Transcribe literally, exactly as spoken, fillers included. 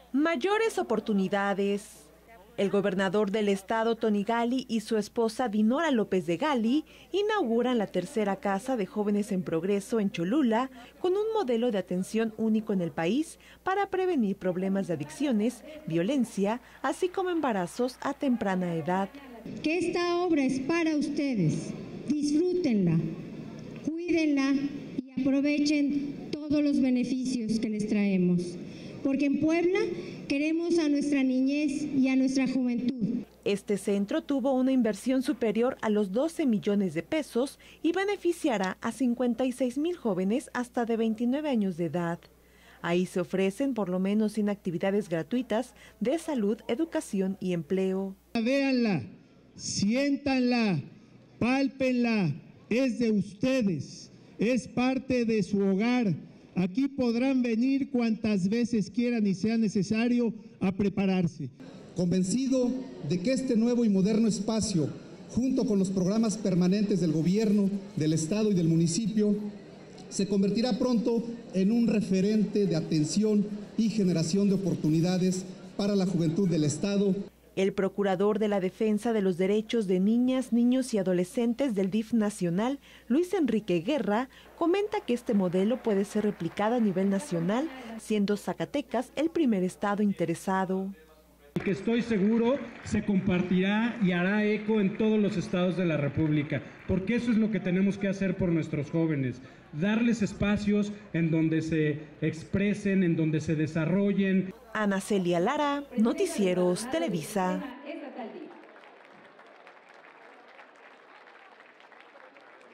Mayores oportunidades. El gobernador del estado, Tony Gali, y su esposa, Dinora López de Gali, inauguran la tercera casa de jóvenes en progreso en Cholula, con un modelo de atención único en el país para prevenir problemas de adicciones, violencia, así como embarazos a temprana edad. Que esta obra es para ustedes. Disfrútenla, cuídenla y aprovechen todos los beneficios que les traemos. Porque en Puebla queremos a nuestra niñez y a nuestra juventud. Este centro tuvo una inversión superior a los doce millones de pesos y beneficiará a cincuenta y seis mil jóvenes hasta de veintinueve años de edad. Ahí se ofrecen por lo menos cien actividades gratuitas de salud, educación y empleo. Véanla, siéntanla, pálpenla, es de ustedes, es parte de su hogar. Aquí podrán venir cuantas veces quieran y sea necesario a prepararse. Convencido de que este nuevo y moderno espacio, junto con los programas permanentes del gobierno, del estado y del municipio, se convertirá pronto en un referente de atención y generación de oportunidades para la juventud del estado. El procurador de la Defensa de los Derechos de Niñas, Niños y Adolescentes del D I F nacional, Luis Enrique Guerra, comenta que este modelo puede ser replicado a nivel nacional, siendo Zacatecas el primer estado interesado. Que estoy seguro se compartirá y hará eco en todos los estados de la República, porque eso es lo que tenemos que hacer por nuestros jóvenes, darles espacios en donde se expresen, en donde se desarrollen. Ana Celia Lara, Noticieros Televisa.